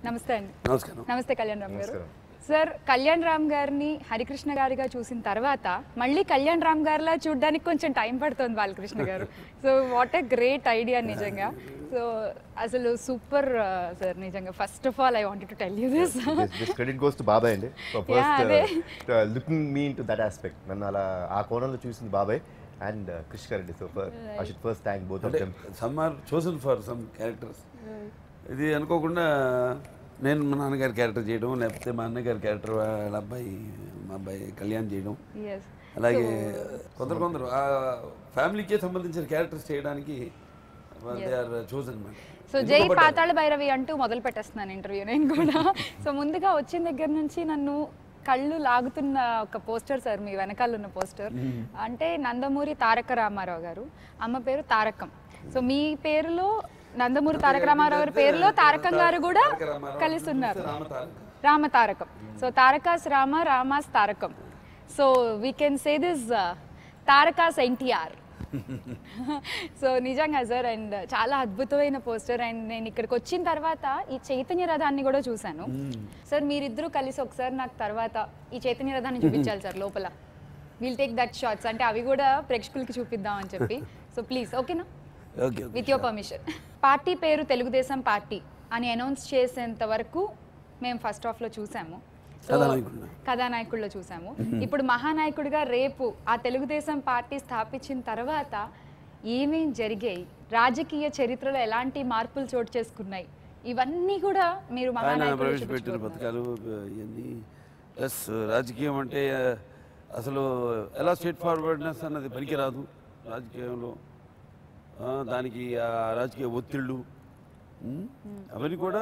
నమస్తే అండి. నమస్కారం. నమస్తే కళ్యాణ్ రామ్ గారు. సార్, కళ్యాణ్ రామ్ గారిని హరికృష్ణ గారిగా చూసిన తర్వాత మళ్ళీ కళ్యాణ్ రామ్ గారిలా చూడడానికి కొంచెం టైం పడుతుంది Balakrishna garu. So what a great idea నిజంగా. సో అసలు సూపర్ సార్ నిజంగా. First of all I wanted to tell you this credit goes to బాబాయ్ అండి. First looking me into that aspect, నన్ను అలా ఆ కోణంలో చూసింది బాబాయ్ and Krishna garu. So I should first thank both of them. Some are chosen for some characters. ఇది అనుకోకుండా నేను మా నాన్నగారి క్యారెక్టర్ చేయడం, లేకపోతే మా అన్నగారి క్యారెక్టర్ వాళ్ళ అబ్బాయి మా అబ్బాయి కళ్యాణ్ చేయడం, అలాగే కొందరు ఆ ఫ్యామిలీకే సంబంధించిన క్యారెక్టర్స్ చేయడానికి దే ఆర్ చోసన్ మాట. సో జై పాతాళ భైరవి అంటూ మొదలు పెట్టేస్తున్నాను ఇంటర్వ్యూ నేను కూడా. సో ముందుగా వచ్చిన దగ్గర నుంచి నన్ను కళ్ళు లాగుతున్న ఒక పోస్టర్ సార్, మీ వెనకాల ఉన్న పోస్టర్. అంటే నందమూరి తారక రామారావు గారు, అమ్మ పేరు తారకం. సో మీ పేరులో నందమూరి తారక రామారావు గారి పేరులో తారకం గారు కూడా కలిసి ఉన్నారు, Rama Tarakam. So Taraka's Rama, Rama's Tarakam. So we can say this Taraka's NTR. So నిజంగా సార్, అండ్ చాలా అద్భుతమైన పోస్టర్. అండ్ నేను ఇక్కడికి వచ్చిన తర్వాత ఈ చైతన్య రథాన్ని కూడా చూశాను సార్. మీరిద్దరూ కలిసి ఒకసారి నాకు తర్వాత ఈ చైతన్య రథాన్ని చూపించాలి సార్ లోపల. విల్ టేక్ దట్ షాట్స్, అంటే అవి కూడా ప్రేక్షకులకి చూపిద్దాం అని చెప్పి. సో ప్లీజ్, ఓకేనా? With your permission. పార్టీ పేరు తెలుగుదేశం పార్టీ అని అనౌన్స్ చేసేంత వరకు మేము ఫస్ట్ హాఫ్లో చూసాము, కథానాయకుల్లో చూసాము. ఇప్పుడు మహానాయకుడిగా రేపు ఆ తెలుగుదేశం పార్టీ స్థాపించిన తర్వాత ఏమేం జరిగాయి, రాజకీయ చరిత్రలో ఎలాంటి మార్పులు చోటు చేసుకున్నాయి, ఇవన్నీ కూడా మీరు ప్రవేశపెట్టిన పథకాలు ఇవన్నీ. ప్లస్ రాజకీయం అంటే అసలు ఎలా స్ట్రేట్ ఫార్వర్డ్నెస్ అన్నది పనికిరాదు రాజకీయంలో. దానికి ఆ రాజకీయ ఒత్తిళ్ళు అవన్నీ కూడా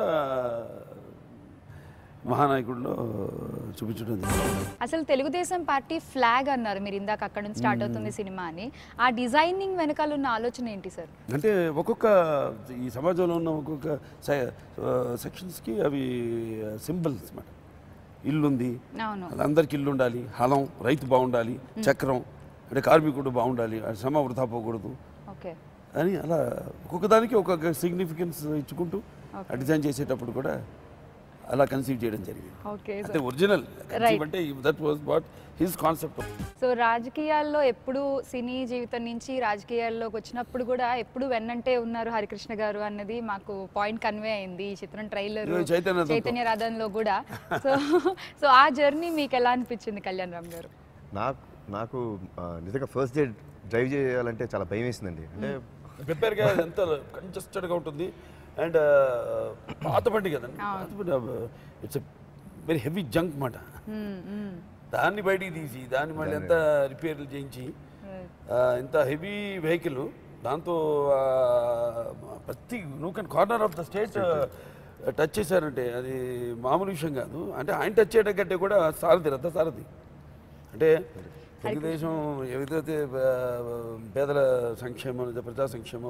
మహానాయకుడిలో చూపించడం. అసలు తెలుగుదేశం పార్టీ ఫ్లాగ్ అన్నారు మీరు ఇందాక, అక్కడ నుంచి స్టార్ట్ అవుతుంది సినిమా అని. ఆ డిజైనింగ్ వెనకాల ఉన్న ఆలోచన ఏంటి సార్? అంటే ఒక్కొక్క ఈ సమాజంలో ఉన్న ఒక్కొక్క సెక్షన్స్కి అవి సింబల్స్ అన్నమాట. ఇల్లు ఉంది, అందరికి ఇల్లు ఉండాలి, హలం, రైతు బాగుండాలి, చక్రం అంటే కార్మికుడు బాగుండాలి, శ్రమ వృధా పోకూడదు అని అలా ఒక్కొక్క దానికి ఒక్కొక్క సిగ్నిఫికెన్స్ ఇచ్చుకుంటూ డిజైన్ చేసేటప్పుడు కూడా అలా కన్సీవ్ చేయడం జరిగింది. అంటే ఒరిజినల్ అంటే that was what his concept. So రాజకీయాల్లో ఎప్పుడు సినీ జీవితం నుంచి రాజకీయాల్లోకి వచ్చినప్పుడు కూడా ఎప్పుడు వెన్నంటే ఉన్నారు హరికృష్ణ గారు అన్నది మాకు పాయింట్ కన్వే అయింది ఈ చిత్రం ట్రైలర్ చైతన్య రథంలో కూడా. సో ఆ జర్నీ మీకు ఎలా అనిపించింది కళ్యాణ్ రామ్ గారు? నాకు నిజంగా ఫస్ట్ డే డ్రైవ్ చేయాలంటే చాలా భయం వేసిందండి. అంటే ప్రిపేర్గా ఎంత కంజెస్టెడ్గా ఉంటుంది. అండ్ పాత బండి కదండి, ఇట్స్ వెరీ హెవీ జంక్ మాట. దాన్ని బయటికి తీసి దాన్ని మళ్ళీ ఎంత రిపేర్లు చేయించి ఇంత హెవీ వెహికల్, దాంతో ప్రతి nook and corner of the state touch చేశారంటే అది మామూలు విషయం కాదు. అంటే ఆయన టచ్ చేయడం కంటే కూడా సారథి, రథ సారథి. అంటే తెలుగుదేశం ఏదైతే పేదల సంక్షేమం, ప్రజా సంక్షేమం,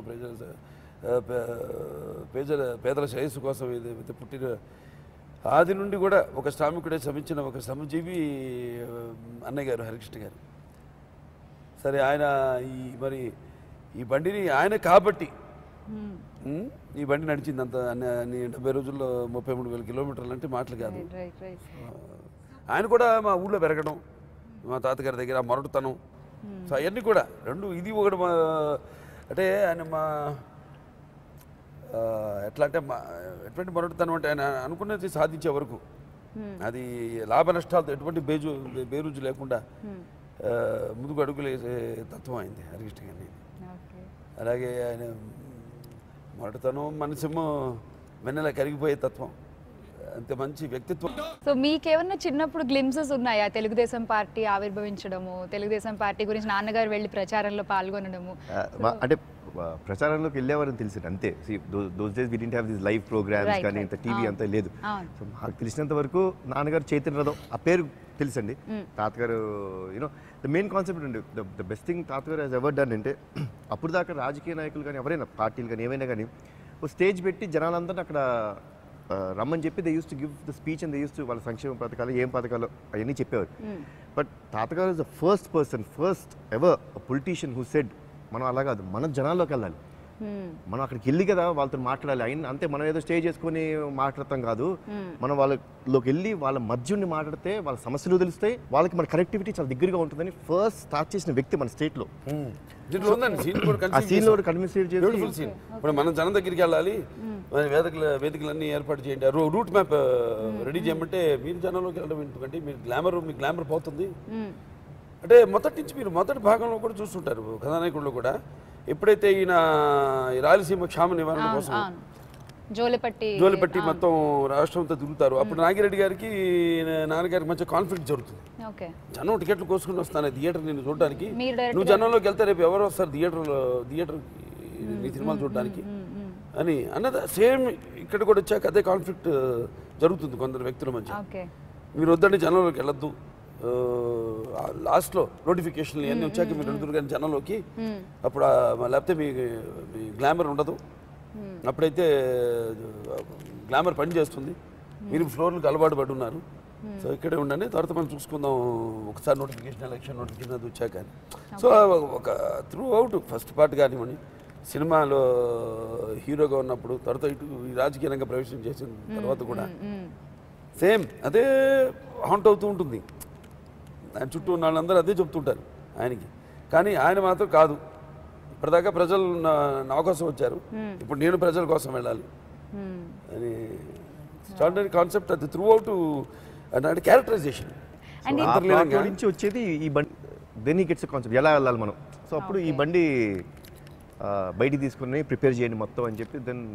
పేదల శ్రేయస్సు కోసం ఏదైతే పుట్టిన ఆది నుండి కూడా ఒక శ్రామికుడే శ్రమించిన ఒక శ్రమజీవి అన్నయ్య గారు హరికృష్ణ గారు. సరే, ఆయన మరి ఈ బండిని ఆయన కాబట్టి ఈ బండి నడిచింది అంత 70 రోజుల్లో 33,000 కిలోమీటర్లు అంటే మాటలు కాదు. ఆయన కూడా మా ఊళ్ళో పెరగడం, మా తాతగారి దగ్గర మొరటుతనం, సో అవన్నీ కూడా రెండు. ఇది ఒకటి అంటే ఆయన మా ఎట్లా అంటే ఎటువంటి మొరటుతనం అంటే ఆయన అనుకున్నది సాధించే వరకు, అది లాభ నష్టాలతో ఎటువంటి బేరుజు లేకుండా ముందుకు అడుగులు వేసే తత్వం అయింది హరికృష్ణ గారిని. అలాగే ఆయన మొరటుతనం, మనసేమో వెన్నెల కరిగిపోయే తత్వం, అంత మంచి వ్యక్తిత్వం. సో మీకేమన్నా చిన్నప్పుడు గ్లిమ్సెస్ ఉన్నాయా తెలుగుదేశం పార్టీ ఆవిర్భవించడము, తెలుగుదేశం పార్టీ గురించి నాన్నగారు వెళ్ళి ప్రచారంలో పాల్గొనడము? అంటే ప్రచారంలోకి వెళ్ళేవారని తెలిసి అంతే. Those days we didn't have this live programs కానీ ఇంత టీవీ అంతా లేదు. సో మాకు తెలిసినంత వరకు నాన్నగారు చైతన్య రథం ఆ పేరు తెలుసండి. తాతగారు యూనో ద మెయిన్ కాన్సెప్ట్ అండి. ద బెస్ట్ థింగ్ తాతగారు హాజ్ ఎవర్ డన్ అంటే, అప్పుడు దాకా రాజకీయ నాయకులు కానీ ఎవరైనా పార్టీలు కానీ ఏమైనా కానీ ఒక స్టేజ్ పెట్టి జనాలందరినీ అక్కడ రమ్మని చెప్పి they use to give the speech and they use to వాళ్ళ సంక్షేమ పథకాలు ఏం పథకాలు అవన్నీ చెప్పేవారు. బట్ తాతగారు is the first person, first ever politician who said మనం అలా కాదు, మన జనాల్లోకి వెళ్ళాలి, మనం అక్కడికి వెళ్ళి కదా వాళ్ళతో మాట్లాడాలి. అయిన అంతే మనం ఏదో స్టే చేసుకొని మాట్లాడతాం కాదు, మనం వాళ్ళలోకి వెళ్ళి వాళ్ళ మధ్యుని మాట్లాడితే వాళ్ళ సమస్యలు తెలుస్తాయి, వాళ్ళకి మన కనెక్టివిటీ చాలా దగ్గరగా ఉంటుందని ఫస్ట్ స్టార్ట్ చేసిన వ్యక్తి మన స్టేట్లో. ఆ సీన్ లో కన్విన్స్ చేసి ఇప్పుడు మనం జనం దగ్గరికి వెళ్ళాలి, వేదికలన్నీ ఏర్పాటు చేయండి, రూట్ మ్యాప్ రెడీ చేయమంటే మీరు జనంలోకి వెళ్ళడం ఎందుకంటే మీ గ్లామర్ పోతుంది అంటే మొదటి నుంచి మీరు మొదటి భాగంలో కూడా చూస్తుంటారు కథానాయకుల్లో కూడా. ఎప్పుడైతే ఈయన రాయలసీమ క్షామ నివారణ కోసం జోలిపట్టి మొత్తం రాష్ట్రంతో తిరుగుతారు, అప్పుడు నాగిరెడ్డి గారికి నాన్నగారికి మంచి కాన్ఫ్లిక్ట్ జరుగుతుంది. జనం టికెట్లు కోసుకుని వస్తాను థియేటర్ నేను చూడడానికి, నువ్వు జనంలోకి వెళ్తే రేపు ఎవరు వస్తారు థియేటర్ నీ సినిమాలు చూడడానికి అని అన్నది. సేమ్ ఇక్కడ కూడా వచ్చాక అదే కాన్ఫ్లిక్ట్ జరుగుతుంది కొందరు వ్యక్తుల మధ్య. మీరు వద్దండి జనంలోకి వెళ్ళొద్దు, లాస్ట్లో నోటిఫికేషన్లు ఇవన్నీ వచ్చాక మీరు వెళ్తున్నారు కానీ జనంలోకి, అప్పుడు లేకపోతే మీ గ్లామర్ ఉండదు, అప్పుడైతే గ్లామర్ పని చేస్తుంది, మీరు ఫ్లోర్లకు అలవాటు పడి ఉన్నారు, సో ఇక్కడే ఉండండి తర్వాత మనం చూసుకుందాం ఒకసారి ఎలక్షన్ నోటిఫికేషన్ అది వచ్చాక. సో ఒక త్రూ అవుట్ ఫస్ట్ పార్ట్ కానివ్వండి, సినిమాలో హీరోగా ఉన్నప్పుడు, తర్వాత ఇటు ఈ రాజకీయ రంగ ప్రవేశం చేసిన తర్వాత కూడా సేమ్ అదే హాంట్ అవుతూ ఉంటుంది. ఆయన చుట్టూ ఉన్న వాళ్ళందరూ అదే చెప్తుంటారు ఆయనకి, కానీ ఆయన మాత్రం కాదు, ఇప్పటిదాకా ప్రజలు నా కోసం వచ్చారు, ఇప్పుడు నేను ప్రజల కోసం వెళ్ళాలి అని ఎక్స్ట్రార్డినరీ కాన్సెప్ట్. అది త్రూ అవుట్ అంటే క్యారెక్టరైజేషన్ నుంచి వచ్చేది ఈ బండి దెన్ గెట్స్ కాన్సెప్ట్ ఎలా వెళ్ళాలి మనం. సో అప్పుడు ఈ బండి బయటికి తీసుకుని ప్రిపేర్ చేయండి మొత్తం అని చెప్పి దెన్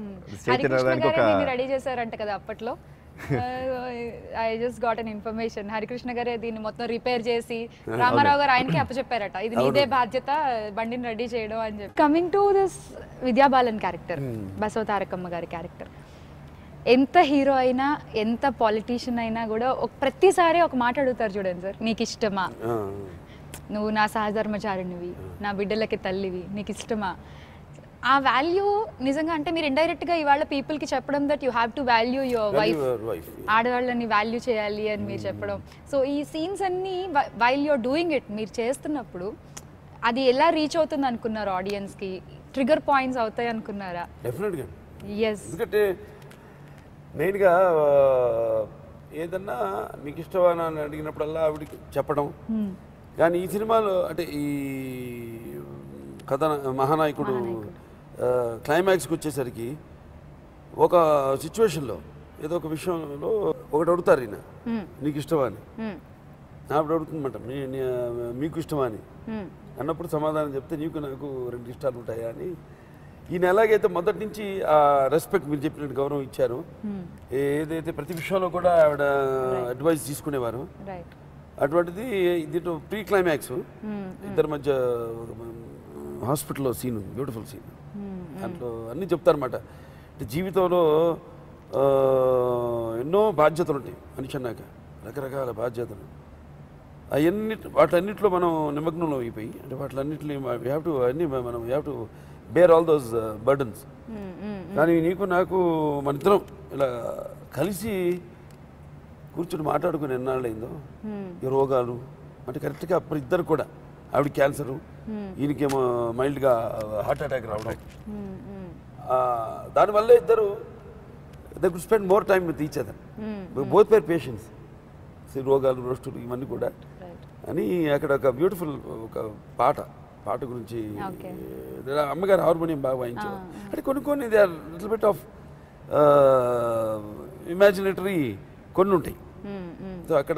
రెడీ చేశారంట కదా అప్పట్లో. I just got an information, Harikrishna గారే దీన్ని మొత్తం రిపేర్ చేసి రామారావు గారు ఆయనకి అప్పచెప్పారట, ఇది నీదే బాధ్యత బండిని రెడీ చేయడం అని చెప్పి. Coming to this Vidya Balan character, Basava Tarakamma గారి క్యారెక్టర్, ఎంత హీరో అయినా ఎంత పాలిటీషియన్ అయినా కూడా ప్రతిసారి ఒక మాట అడుగుతారు చూడండి సార్, నీకు ఇష్టమా, నువ్వు నా సహధర్మచారిణివి, నా బిడ్డలకి తల్లివి, నీకు ఇష్టమా. ఆ వాల్యూ నిజంగా అంటే మీరు ఇండైరెక్ట్గా ఇవాళ పీపుల్కి చెప్పడం that you have to value your wife, ఆడవాళ్ళని వాల్యూ చేయాలి అని మీరు చెప్పడం. సో ఈ సీన్స్ అన్నీ వైల్ యూర్ డూయింగ్ ఇట్ మీరు చేస్తున్నప్పుడు అది ఎలా రీచ్ అవుతుంది అనుకున్నారు ఆడియన్స్కి, ట్రిగర్ పాయింట్స్ అవుతాయి అనుకున్నారా? డెఫినెట్గా ఎస్, ఎందుకంటే మెయిన్గా ఏదన్నా మీకు ఇష్టమా అని అడిగినప్పుడల్లా ఆవిడకి చెప్పడం. కానీ ఈ సినిమాలో అంటే ఈ కథ మహానాయకుడు క్లైమాక్స్కి వచ్చేసరికి ఒక సిచ్యువేషన్లో ఏదో ఒక విషయంలో ఒకటి అడుగుతారు ఈయన, నీకు ఇష్టమా అని, ఆవిడ అడుగుతుందన్నమాట మీకు ఇష్టమా అని అన్నప్పుడు సమాధానం చెప్తే నీకు నాకు 2 ఇష్టాలు ఉంటాయా అని. ఈయన ఎలాగైతే మొదటి నుంచి ఆ రెస్పెక్ట్ మీరు చెప్పినట్టు గౌరవం ఇచ్చారు, ఏదైతే ప్రతి విషయంలో కూడా ఆవిడ అడ్వైస్ తీసుకునేవారు, అటువంటిది దీంట్లో ప్రీ క్లైమాక్స్ ఇద్దరి మధ్య హాస్పిటల్లో సీన్ ఉంది, బ్యూటిఫుల్ సీన్. దాంట్లో అన్నీ చెప్తారన్నమాట. జీవితంలో ఎన్నో బాధ్యతలు ఉంటాయి మనిషి అన్నాక, రకరకాల బాధ్యతలు, వాటన్నిటిలో మనం నిమగ్నంలో అయిపోయి అంటే వాటిలన్నింటినీ మనం have to bear all those burdens. కానీ నీకు నాకు మన ఇద్దరం ఇలా కలిసి కూర్చొని మాట్లాడుకుని ఎన్నాళ్ళైందో, ఈ రోగాలు అంటే కరెక్ట్గా అప్పుడు ఇద్దరు కూడా, ఆవిడ క్యాన్సరు, ఈయనకేమో మైల్డ్గా హార్ట్ అటాక్ రావడం, దానివల్ల ఇద్దరు they could spend more time with each other, both pair patients, రోగాలు రోస్టులు ఇవన్నీ కూడా అని. అక్కడ ఒక బ్యూటిఫుల్ ఒక పాట గురించి అమ్మగారు హార్మోనియం బాగా వాయించారు. అంటే కొన్ని they are little bit of imaginary కొన్ని ఉంటాయి. సో అక్కడ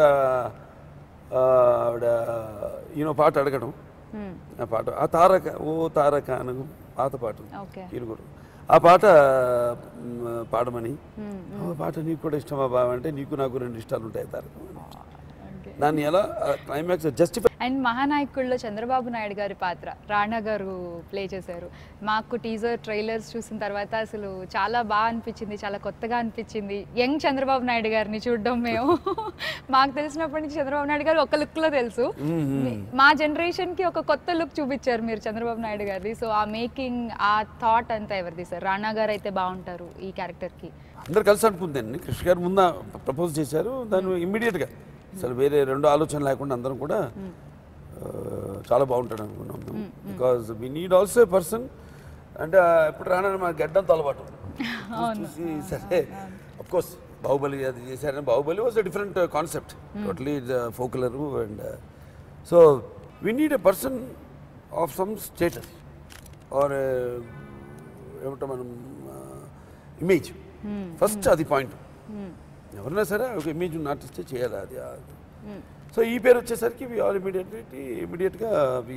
ఆవిడ ఈయన పాట అడగడం, ఆ పాట ఆ తారక ఓ తారక అనగు పాత పాట ఈరుగురు, ఆ పాట పాడమని, ఆ పాట నీకు కూడా ఇష్టమా బావ అంటే నీకు నాకు 2 ఇష్టాలు ఉంటాయి తారక, దాన్ని ఎలా క్లైమాక్స్ జస్టిఫై. అండ్ మహానాయకుల్లో చంద్రబాబు నాయుడు గారి పాత్ర రాణా గారు ప్లే చేశారు. మాకు టీజర్ ట్రైలర్స్ చూసిన తర్వాత అసలు చాలా బాగా అనిపించింది, చాలా కొత్తగా అనిపించింది. యంగ్ చంద్రబాబు నాయుడు గారిని చూడడం మేము మాకు తెలిసినప్పటి నుంచి చంద్రబాబు నాయుడు గారు ఒక లుక్లో తెలుసు, మా జనరేషన్కి ఒక కొత్త లుక్ చూపించారు మీరు చంద్రబాబు నాయుడు గారిది. సో ఆ మేకింగ్, ఆ థాట్ అంతా ఎవరిది సార్? రాణా గారు అయితే బాగుంటారు ఈ క్యారెక్టర్కి. అందరు కలిసి అనుకుందండి, కృష్ణ గారు ముందు ప్రపోజ్ చేశారు, దాన్ని ఇమ్మీడియట్గా అసలు వేరే 2 ఆలోచన లేకుండా అందరం కూడా చాలా బాగుంటాడు అనుకున్నాం మేము. Because we need also a person అంటే ఎప్పుడు రానని మా గడ్డంతో అలవాటు చూసి సరే అఫ్ కోర్స్ బాహుబలి అది చేశారని Baahubali was a different concept totally ఫోకులర్ and so we need a person of some status or ఏమంటాం మనం ఇమేజ్ ఫస్ట్ అది పాయింట్ ఎవరైనా సరే ఒక ఇమేజ్ ఉన్న ఆర్టిస్టే చేయాలి అది సో ఈ పేరు వచ్చేసరికి వి ఆల్ ఇమీడియట్గా we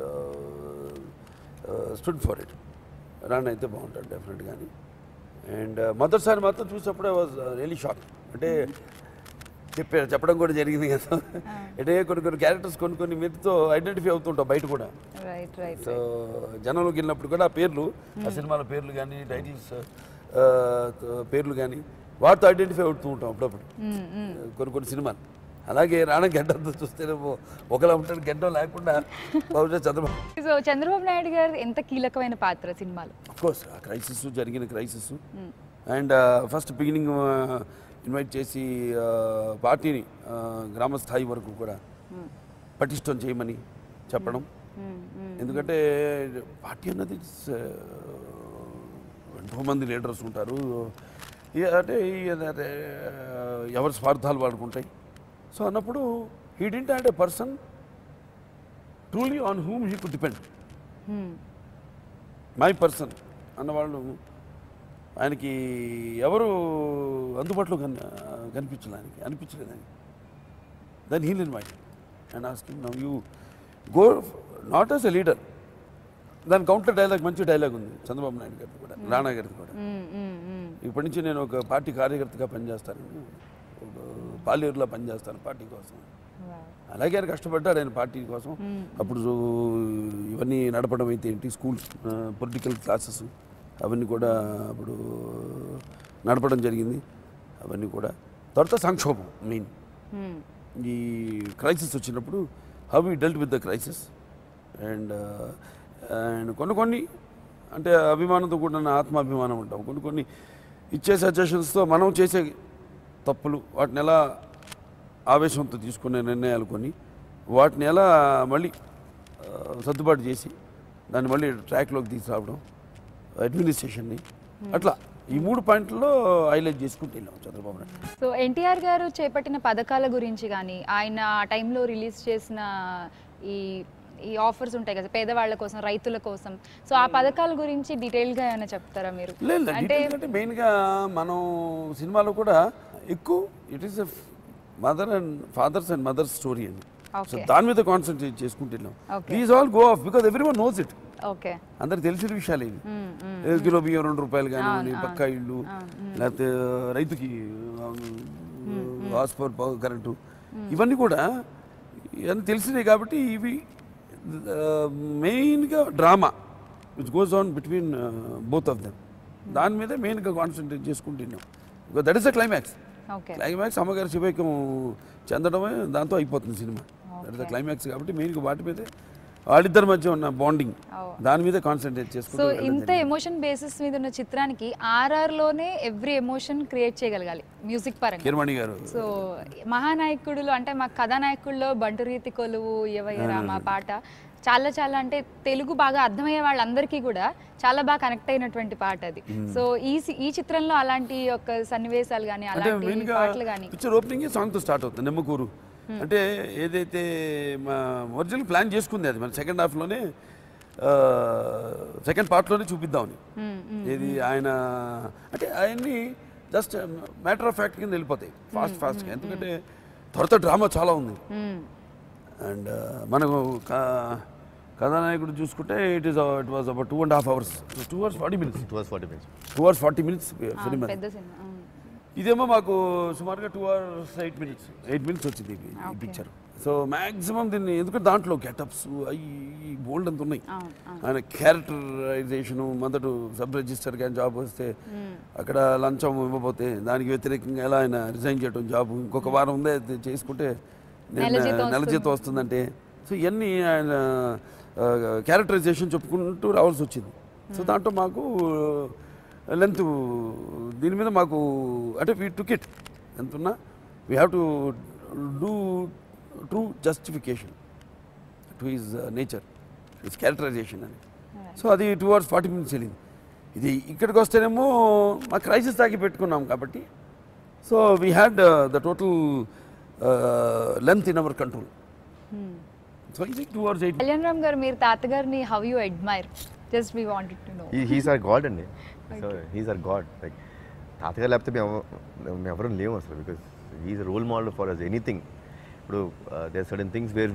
stood for it Rana అయితే బాగుంటాడు డెఫినెట్ కానీ అండ్ మొదటిసారి మాత్రం చూసినప్పుడే వాజ్ రియలీ షాక్ అంటే చెప్పడం కూడా జరిగింది కదా అంటే కొన్ని క్యారెక్టర్స్ కొన్ని మీరుతో ఐడెంటిఫై అవుతుంటాం బయట కూడా సో జనంలోకి వెళ్ళినప్పుడు కూడా ఆ పేర్లు ఆ సినిమాల పేర్లు కానీ టైటిల్స్ పేర్లు కానీ వాటితో ఐడెంటిఫై అవుతూ ఉంటాం అప్పుడప్పుడు కొన్ని సినిమాలు అలాగే రాణా గడ్డంతో చూస్తే ఒకలా ఉంటాడు గడ్డం లేకుండా బహుశా చంద్రబాబు నాయుడు గారు ఎంత కీలకమైన పాత్ర సినిమాలో అఫ్కోర్స్ ఆ క్రైసిస్ జరిగిన crisis and first beginning invite చేసి పార్టీని గ్రామ స్థాయి వరకు కూడా పటిష్టం చేయమని చెప్పడం ఎందుకంటే పార్టీ అన్నది ఎంతో మంది లీడర్స్ ఉంటారు అంటే ఎవరి స్వార్థాలు వాడుకుంటాయి సో అన్నప్పుడు he didn't had a person truly on whom he could depend my person అన్నవాళ్ళు ఆయనకి ఎవరు అందుబాటులో అనిపించలేదు ఆయనకి then he'll in mind and asking now you go not as a leader దాని కౌంటర్ డైలాగ్ మంచి డైలాగ్ ఉంది చంద్రబాబు నాయుడు గారిది కూడా రాణా గారిది కూడా ఇప్పటి నుంచి నేను ఒక పార్టీ కార్యకర్తగా పనిచేస్తాను ఒక పాలేరులో పనిచేస్తాను పార్టీ కోసం అలాగే ఆయన కష్టపడ్డాడు ఆయన పార్టీ కోసం అప్పుడు ఇవన్నీ నడపడం అయితే ఏంటి స్కూల్స్ పొలిటికల్ క్లాసెస్ అవన్నీ కూడా అప్పుడు నడపడం జరిగింది అవన్నీ కూడా తర్వాత సంక్షోభం మెయిన్ ఈ క్రైసిస్ వచ్చినప్పుడు how we dealt with the crisis and కొన్ని అంటే అభిమానంతో కూడిన ఆత్మాభిమానం ఉంటాం కొన్ని ఇచ్చే సజెషన్స్తో మనం చేసే తప్పులు వాటిని ఎలా ఆవేశంతో తీసుకునే నిర్ణయాలు కొన్ని వాటిని ఎలా మళ్ళీ సర్దుబాటు చేసి దాన్ని మళ్ళీ ట్రాక్లోకి తీసుకురావడం అడ్మినిస్ట్రేషన్ని అట్లా ఈ 3 పాయింట్లలో హైలైట్ చేసుకుంటూ వెళ్ళాం చంద్రబాబు నాయుడు. సో ఎన్టీఆర్ గారు చేపట్టిన పథకాల గురించి కానీ ఆయన ఆ టైంలో రిలీజ్ చేసిన ఈ ఆఫర్స్ ఉంటాయి కదా పేదవాళ్ళ కోసం రైతుల కోసం సో ఆ పథకాల గురించి డీటెయిల్గా ఏమైనా చెప్తారా మీరు? అంటే మెయిన్గా మనం సినిమాలో కూడా ఎక్కువ it is father's and mother's story అండి సో దాని మీద కాన్సన్ట్రేట్ చేసుకుంటూ వెళ్ళాం these all go off because everyone knows it అందరికి తెలిసిన విషయాలు ఇవి కిలో బియ్యం 2 రూపాయలు కానీ పక్కా ఇళ్ళు లేకపోతే రైతుకి హాస్పర్ కరెంటు ఇవన్నీ కూడా ఇవన్నీ తెలిసినాయి కాబట్టి ఇవి మెయిన్గా drama which goes on between both of them దాని మీద మెయిన్గా కాన్సన్ట్రేట్ చేసుకుంటున్నాం because that is the climax అమ్మగారి శివైక్యం చెందడమే దాంతో అయిపోతుంది సినిమా దట్ ఇస్ ద క్లైమాక్స్ కాబట్టి మెయిన్గా వాటి మీదే వాళ్ళిద్దరి మధ్య ఉన్న బాండింగ్ దాని మీద కాన్సన్ట్రేట్ చేసుకుంటూ సో ఇంత ఎమోషన్ బేసిస్ మీద ఉన్న చిత్రానికి ఆర్ఆర్లోనే ఎవ్రీ ఎమోషన్ క్రియేట్ చేయగలగాలి మ్యూజిక్ పరంగా కిరమణి గారు. సో మహానాయకుడులో అంటే మా కథానాయకుల్లో బంటురీతి కొలువు ఎవయ్యరా మా పాట చాలా అంటే తెలుగు బాగా అర్థమయ్యే వాళ్ళందరికీ కూడా చాలా బాగా కనెక్ట్ అయినటువంటి పాట అది. సో ఈ చిత్రంలో అలాంటి ఒక సన్నివేశాలు కానీ అలాంటి పాటలు కానీ పిక్చర్ ఓపెనింగ్ సాంగ్తో స్టార్ట్ అవుతుంది నెమ్మకూరు అంటే ఏదైతే మా ఒరిజినల్ ప్లాన్ చేసుకుంది అది మన సెకండ్ హాఫ్లోనే సెకండ్ పార్ట్లోనే చూపిద్దామని ఏది ఆయన అంటే ఆయన్ని జస్ట్ మ్యాటర్ ఆఫ్ ఫ్యాక్ట్ కింద వెళ్ళిపోతాయి ఫాస్ట్గా ఎందుకంటే త్వరతో డ్రామా చాలా ఉంది అండ్ మనకు కథానాయకుడు చూసుకుంటే it was about 2.5 hours 2 hours 40 minutes 2 hours 40 minutes film ఇదేమో మాకు సుమారుగా 2 hours 8 minutes వచ్చింది ఈ పిక్చర్ సో మ్యాక్సిమం దీన్ని ఎందుకంటే దాంట్లో గెటప్స్ అవి బోల్డ్ అంత ఉన్నాయి ఆయన క్యారెక్టరైజేషను మొదట సబ్ రిజిస్టర్ కానీ జాబ్ వస్తే అక్కడ లంచం ఇవ్వబోతే దానికి వ్యతిరేకంగా ఎలా ఆయన రిజైన్ చేయడం జాబ్ ఇంకొక వారం ఉందే చేసుకుంటే నెల జీతం వస్తుందంటే సో ఇవన్నీ ఆయన క్యారెక్టరైజేషన్ చెప్పుకుంటూ రావాల్సి వచ్చింది సో దాంట్లో మాకు లెంత్ దీని మీద మాకు అంటే వీ టుక్ ఇట్ ఎంత ఉన్నా we have to do true justification to his nature his characterization అని సో అది 2 hours 40 minutes వెళ్ళింది. ఇది ఇక్కడికి వస్తేనేమో మా క్రైసిస్ తాకి పెట్టుకున్నాం కాబట్టి so we had the total length in our control. So ఇది 2 hours 8. కళ్యాణ్ రామ్ గారు, మీరు తాతగారిని how you admire? Just we wanted to know. He's our god అండి. So he's our god. Like తాతగారు లేకపోతే మేము ఎవరూ లేము అసలు. Because he's role model for us anything. ఇప్పుడు దేర్ సర్టన్ థింగ్స్ వేర్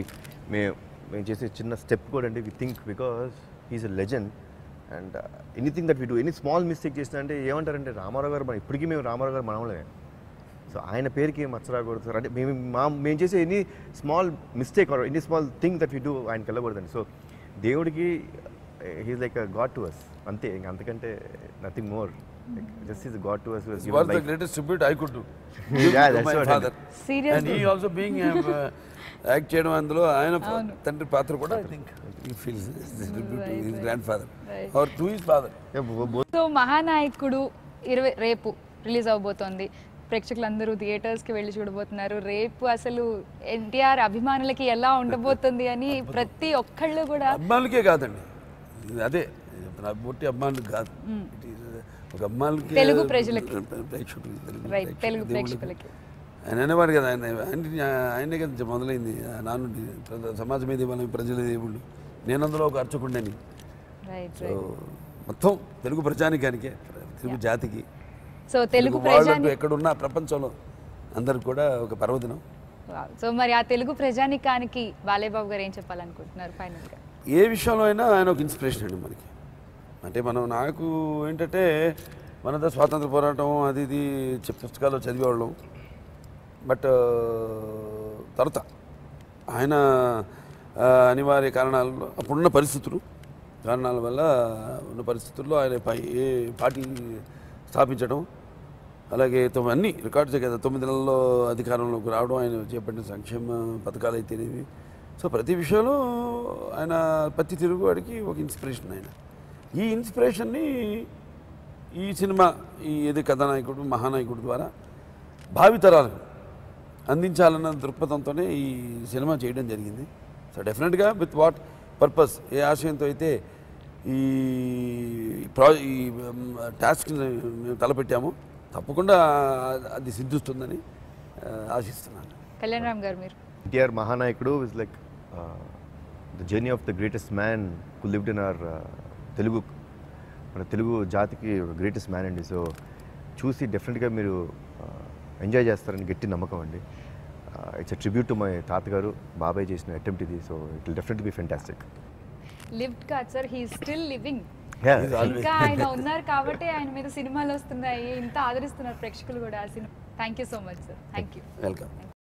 మేము చేసే చిన్న స్టెప్ కూడా అండి we think because he's a legend. And anything that we do, any small mistake చేసినా అంటే ఏమంటారంటే రామారావు గారు ఇప్పటికీ మేము రామారావు గారు మనవలే. సో ఆయన పేరుకి మచ్చ రాకూడదు సార్. అంటే మేము చేసే any small mistake or any small thing that we do ఆయనకి వెళ్ళకూడదండి. సో దేవుడికి he's like a god to us, అంతే. ఇంక అంతకంటే nothing more. Just is god to us. Was the greatest tribute I could do. Yeah, to that's my what father. Seriously. And he also being act చేయడం అందులో ఆయన తండ్రి పాత్ర కూడా ఐ థింక్ he feels this tribute to his grandfather or to his father. So Mahanayakudu రేపు release అవబోతోంది. ప్రేక్షకులందరూ థియేటర్స్కి వెళ్ళి చూడబోతున్నారు. రేపు అసలు ఎన్టీఆర్ అభిమానులకి ఎలా ఉండబోతుంది అని ప్రతి ఒక్కళ్ళు కూడా. అభిమానులకే కాదండి, అదే పూర్తి అభిమానులు కాదు, ఒక అభిమానులకి, తెలుగు ప్రజలకి, ప్రేక్షకులకి, తెలుగు ప్రేక్షకులకి. ఆయన అనేవాడు కదా, ఆయనే కదా మొదలైంది నానుడి సమాజం మీద మన ప్రజల దేవుళ్ళు, నేను అందులో ఒక అర్చకుండని. సో మొత్తం తెలుగు ప్రజానికానికే, తెలుగు జాతికి, సో తెలుగు ప్రజానికి ఎక్కడున్నా ప్రపంచంలో అందరికి కూడా ఒక పర్వదినం. సో మరి ఆ తెలుగు ప్రజానికానికి బాలయ్యబాబు గారు ఏం చెప్పాలనుకుంటున్నారు ఫైనల్గా? ఏ విషయంలో అయినా ఆయన ఒక ఇన్స్పిరేషన్ అండి మనకి. అంటే నాకు ఏంటంటే మనతో స్వాతంత్ర పోరాటం అది ఇది పుస్తకాల్లో చదివేవాళ్ళం. బట్ తర్వాత ఆయన అనివార్య కారణాలలో, అప్పుడున్న కారణాల వల్ల ఉన్న పరిస్థితుల్లో ఆయన ఏ పార్టీ స్థాపించడం, అలాగే అన్ని రికార్డ్సే కదా, 9 నెలల్లో అధికారంలోకి రావడం, ఆయన చేపట్టిన సంక్షేమ పథకాలు అయితేనేవి. సో ప్రతి విషయంలో ఆయన ప్రతి తెలుగువాడికి ఒక ఇన్స్పిరేషన్. ఆయన ఈ ఇన్స్పిరేషన్ని ఈ సినిమా, ఏది కథానాయకుడు మహానాయకుడు ద్వారా భావితరాలకు అందించాలన్న దృక్పథంతోనే ఈ సినిమా చేయడం జరిగింది. సో డెఫినెట్గా విత్ వాట్ పర్పస్, ఏ ఆశయంతో అయితే ఈ టాస్క్ని మేము తలపెట్టామో తప్పకుండా అది సిద్ధిస్తుందని ఆశిస్తున్నాను. కళ్యాణ్ రామ్ గారు, మీరు NTR Mahanayakudu is like the journey of the greatest man who lived in our మన తెలుగు జాతికి ఒక గ్రేటెస్ట్ మ్యాన్ అండి. సో చూసి డెఫినెట్గా మీరు ఎంజాయ్ చేస్తారని గట్టి నమ్మకం అండి. It's a tribute to my తాతగారు, బాబాయ్ చేసిన అటెంప్ట్ ఇది. So it will definitely be fantastic. Lived కాదు sir, he is still living. Yeah. ఇంకా ఆయన ఉన్నారు కాబట్టి ఆయన మీద సినిమాలు వస్తున్నాయి, ఇంత ఆదరిస్తున్నారు ప్రేక్షకులు కూడా ఆ సినిమా. Thank you so much sir. Thank you. Welcome.